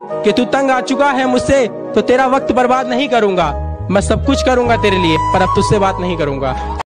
कि तू तंग आ चुका है मुझसे, तो तेरा वक्त बर्बाद नहीं करूंगा। मैं सब कुछ करूंगा तेरे लिए, पर अब तुझसे बात नहीं करूंगा।